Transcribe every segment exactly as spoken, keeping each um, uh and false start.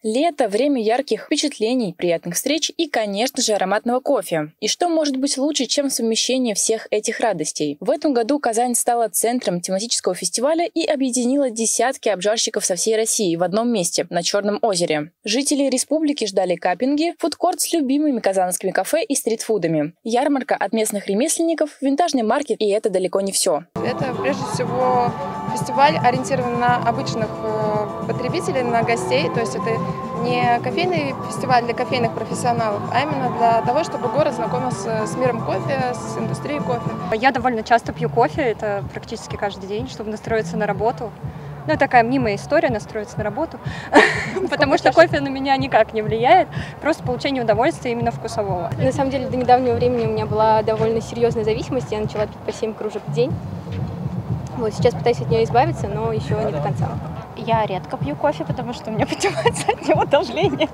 Лето – время ярких впечатлений, приятных встреч и, конечно же, ароматного кофе. И что может быть лучше, чем совмещение всех этих радостей? В этом году Казань стала центром тематического фестиваля и объединила десятки обжарщиков со всей России в одном месте – на Черном озере. Жители республики ждали каппинги, фудкорт с любимыми казанскими кафе и стритфудами, ярмарка от местных ремесленников, винтажный маркет, и это далеко не все. Это прежде всего фестиваль ориентирован на обычных потребителей, на гостей, то есть это не кофейный фестиваль для кофейных профессионалов, а именно для того, чтобы город знакомился с миром кофе, с индустрией кофе. Я довольно часто пью кофе, это практически каждый день, чтобы настроиться на работу. Ну, это такая мнимая история, настроиться на работу, потому что кофе на меня никак не влияет, просто получение удовольствия именно вкусового. На самом деле, до недавнего времени у меня была довольно серьезная зависимость, я начала пить по семь кружек в день. Вот, сейчас пытаюсь от нее избавиться, но еще не до конца. Я редко пью кофе, потому что у меня поднимается от него давление.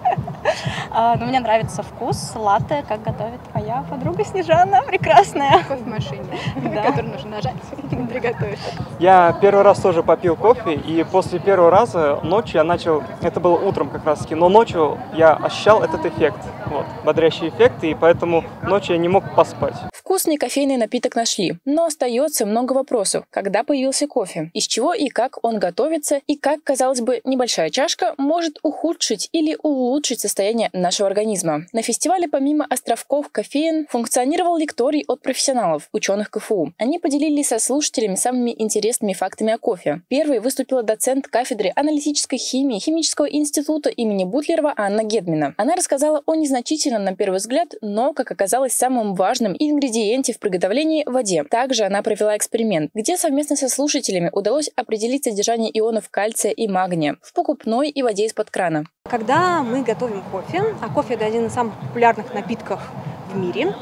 Но мне нравится вкус латте, как готовит моя подруга Снежана, прекрасная. Кофемашине, которую нужно нажать и приготовить. Я первый раз тоже попил кофе, и после первого раза ночью я начал, это было утром как раз таки, но ночью я ощущал этот эффект, вот, бодрящий эффект, и поэтому ночью я не мог поспать. Вкусный кофейный напиток нашли, но остается много вопросов. Когда появился кофе? Из чего и как он готовится? И как, казалось бы, небольшая чашка может ухудшить или улучшить состояние нашего организма? На фестивале помимо островков кофеин функционировал лекторий от профессионалов, ученых КФУ. Они поделились со слушателями самыми интересными фактами о кофе. Первой выступила доцент кафедры аналитической химии Химического института имени Бутлерова Анна Гедмина. Она рассказала о незначительном на первый взгляд, но, как оказалось, самым важным ингредиенте в приготовлении – воде. Также она провела эксперимент, где совместно со слушателями удалось определить содержание ионов кальция и магния в покупной и воде из-под крана. Когда мы готовим кофе, а кофе – это один из самых популярных напитков в мире,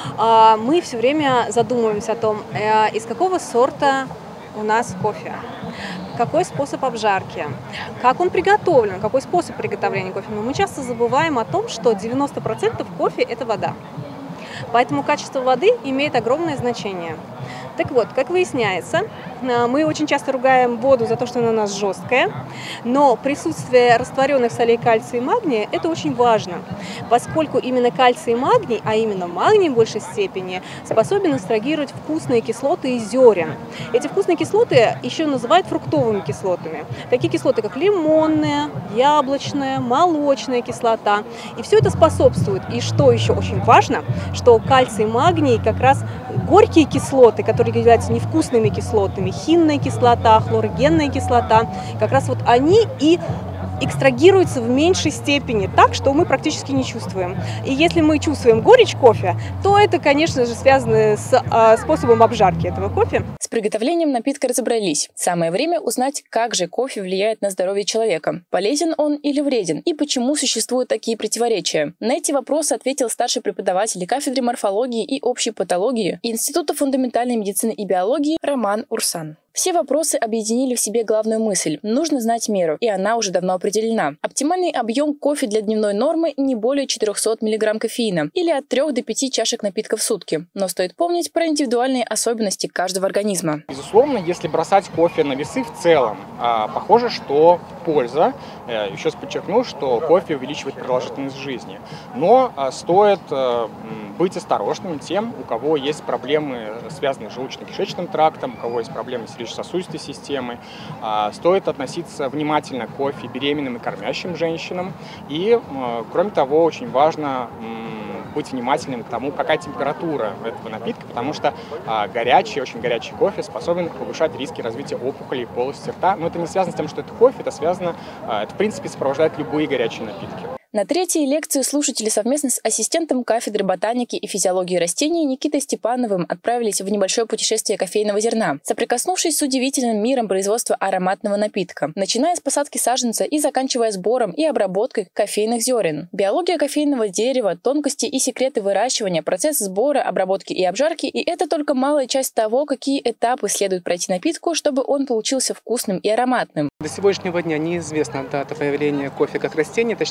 мы все время задумываемся о том, из какого сорта у нас кофе, какой способ обжарки, как он приготовлен, какой способ приготовления кофе. Но мы часто забываем о том, что девяносто процентов кофе – это вода. Поэтому качество воды имеет огромное значение. Так вот, как выясняется, мы очень часто ругаем воду за то, что она у нас жесткая, но присутствие растворенных солей кальция и магния – это очень важно, поскольку именно кальций и магний, а именно магний в большей степени, способен экстрагировать вкусные кислоты из зерен. Эти вкусные кислоты еще называют фруктовыми кислотами. Такие кислоты, как лимонная, яблочная, молочная кислота. И все это способствует. И что еще очень важно, что кальций и магний как раз горькие кислоты, которые являются невкусными кислотами, хинная кислота, хлорогенная кислота, как раз вот они и экстрагируются в меньшей степени так, что мы практически не чувствуем. И если мы чувствуем горечь кофе, то это, конечно же, связано с э, способом обжарки этого кофе. С приготовлением напитка разобрались. Самое время узнать, как же кофе влияет на здоровье человека. Полезен он или вреден? И почему существуют такие противоречия? На эти вопросы ответил старший преподаватель кафедры морфологии и общей патологии Института фундаментальной медицины и биологии Роман Урсан. Все вопросы объединили в себе главную мысль – нужно знать меру, и она уже давно определена. Оптимальный объем кофе для дневной нормы не более четырехсот миллиграмм кофеина или от трёх до пяти чашек напитка в сутки. Но стоит помнить про индивидуальные особенности каждого организма. Безусловно, если бросать кофе на весы в целом, похоже, что польза. Еще раз подчеркну, что кофе увеличивает продолжительность жизни. Но стоит быть осторожным тем, у кого есть проблемы, связанные с желудочно-кишечным трактом, у кого есть проблемы с сердечно-сосудистой системой. Стоит относиться внимательно к кофе беременным и кормящим женщинам. И, кроме того, очень важно быть внимательным к тому, какая температура этого напитка, потому что горячий, очень горячий кофе способен повышать риски развития опухолей полости рта. Но это не связано с тем, что это кофе, это связано, это в принципе сопровождает любые горячие напитки. На третьей лекции слушатели совместно с ассистентом кафедры ботаники и физиологии растений Никитой Степановым отправились в небольшое путешествие кофейного зерна, соприкоснувшись с удивительным миром производства ароматного напитка, начиная с посадки саженца и заканчивая сбором и обработкой кофейных зерен. Биология кофейного дерева, тонкости и секреты выращивания, процесс сбора, обработки и обжарки – и это только малая часть того, какие этапы следует пройти напитку, чтобы он получился вкусным и ароматным. До сегодняшнего дня неизвестна дата появления кофе как растения, точнее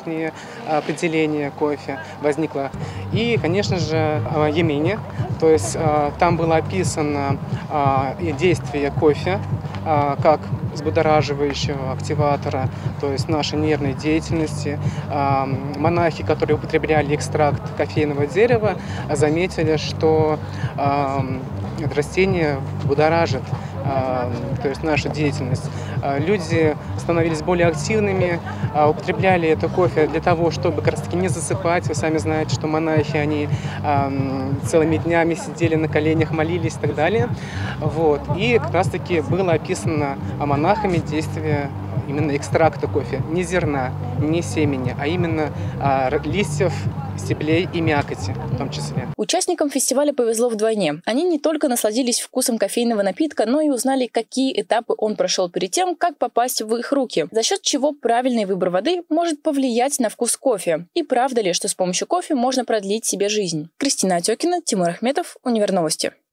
определение кофе возникло. И, конечно же, Емени, то есть там было описано действие кофе как взбудораживающего активатора, то есть нашей нервной деятельности. Монахи, которые употребляли экстракт кофейного дерева, заметили, что это растение будоражит, то есть нашу деятельность. Люди становились более активными, употребляли это кофе для того, чтобы как раз таки не засыпать. Вы сами знаете, что монахи, они целыми днями сидели на коленях, молились и так далее. Вот. И как раз таки было описано монахами действие именно экстракта кофе. Не зерна, не семени, а именно листьев, стеблей и мякоти в том числе. Участникам фестиваля повезло вдвойне. Они не только насладились вкусом кофейного напитка, но и узнали, какие этапы он прошел перед тем, как попасть в их руки, за счет чего правильный выбор воды может повлиять на вкус кофе. И правда ли, что с помощью кофе можно продлить себе жизнь? Кристина Отекина, Тимур Ахметов, Универновости.